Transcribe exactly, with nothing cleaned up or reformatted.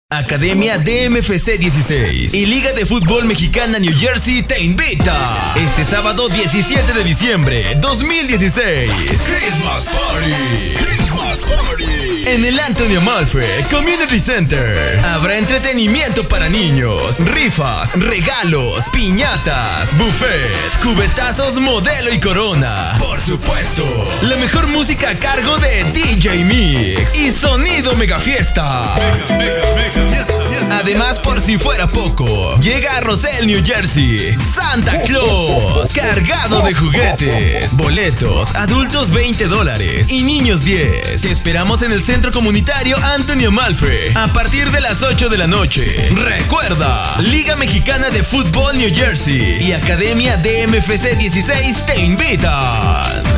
Academia D M F C dieciséis y Liga de Fútbol Mexicana New Jersey te invita este sábado diecisiete de diciembre dos mil dieciséis Christmas Party Christmas Party en el Antonio Amalfi Community Center. Habrá entretenimiento para niños, rifas, regalos, piñatas, buffet, cubetazos modelo y corona. Por supuesto, la mejor música a cargo de D J Mix y sonido mega fiesta. Mega, mega, mega. Además, por si fuera poco, llega a Roselle, New Jersey, Santa Claus, cargado de juguetes, boletos, adultos veinte dólares y niños diez. Te esperamos en el Centro Comunitario Antonio Amalfi a partir de las ocho de la noche. Recuerda, Liga Mexicana de Fútbol New Jersey y Academia D M F C dieciséis te invitan.